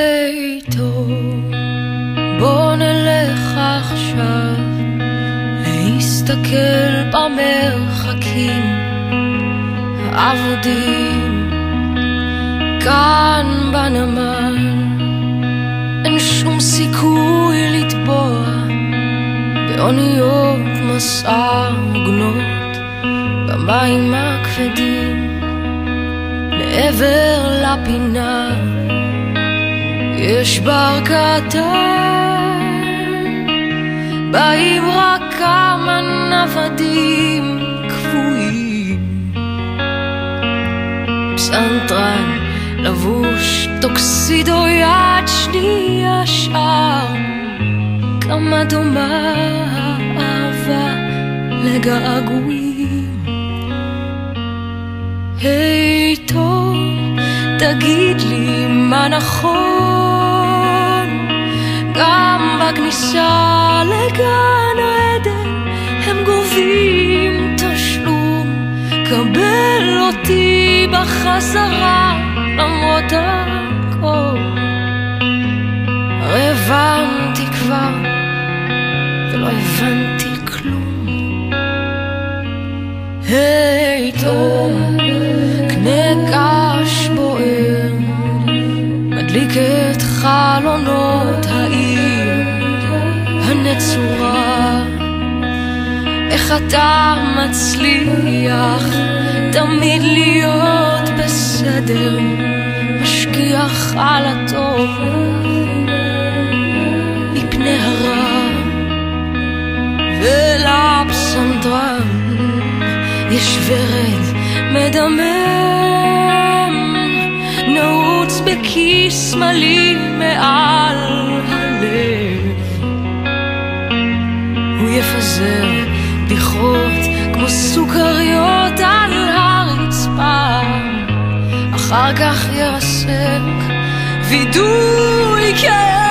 היי טוב, בוא נלך עכשיו להסתכל במרחקים האבודים. כאן בנמל אין שום סיכוי לטבוע באוניות מסע מוגנות במים הכבדים. מעבר לפינה יש בר קטן, באים רק כמה נוודים קבועים. פסנתרן לבוש טוקסידו יד שנייה שר, כמה דומה אהבה לגעגועים. היי טוב, תגיד לי מה נכון, גם בכניסה לגן העדן הם גובים תשלום. קבל אותי בחזרה למרות הכל. הרי הבנתי כבר ולא הבנתי כלום. היי טוב, קנה קש בוער, מדליק את חלונות העיר הנצורה. איך אתה מצליח תמיד להיות בסדר, משגיח על הטוב מפני הרע. ולפסנתרן יש ורד מדמם, נעוץ בכיס שמאלי מעל הלב. הוא יפזר בדיחות כמו סוכריות על הרצפה, אחר כך ירסק וידוי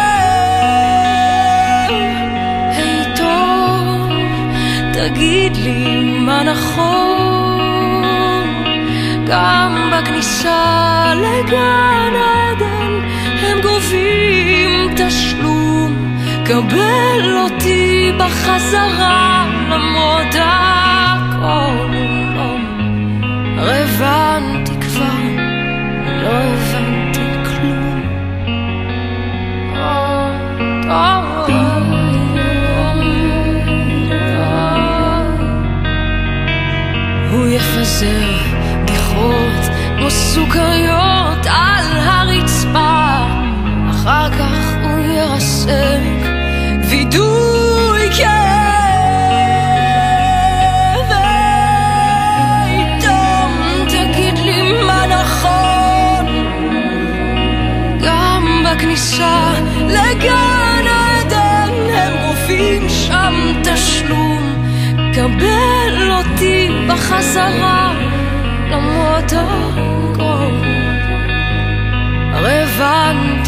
כאב. היי טוב, תגיד לי מה נכון, גם בכניסה לגן העדן הם גובים תשלום. קבל אותי בחזרה למרות הכל. הרי הבנתי כבר, לא הבנתי כלום. הוא יפזר בדיחות כמו סוכריות על הרצפה, אחר כך הוא ירסק וידוי כאב. איתם תגיד לי מה נכון, גם בכניסה לגן העדן הם גובים שם תשלום. קבל אותי בחזרה למרות הכל. הרי הבנתי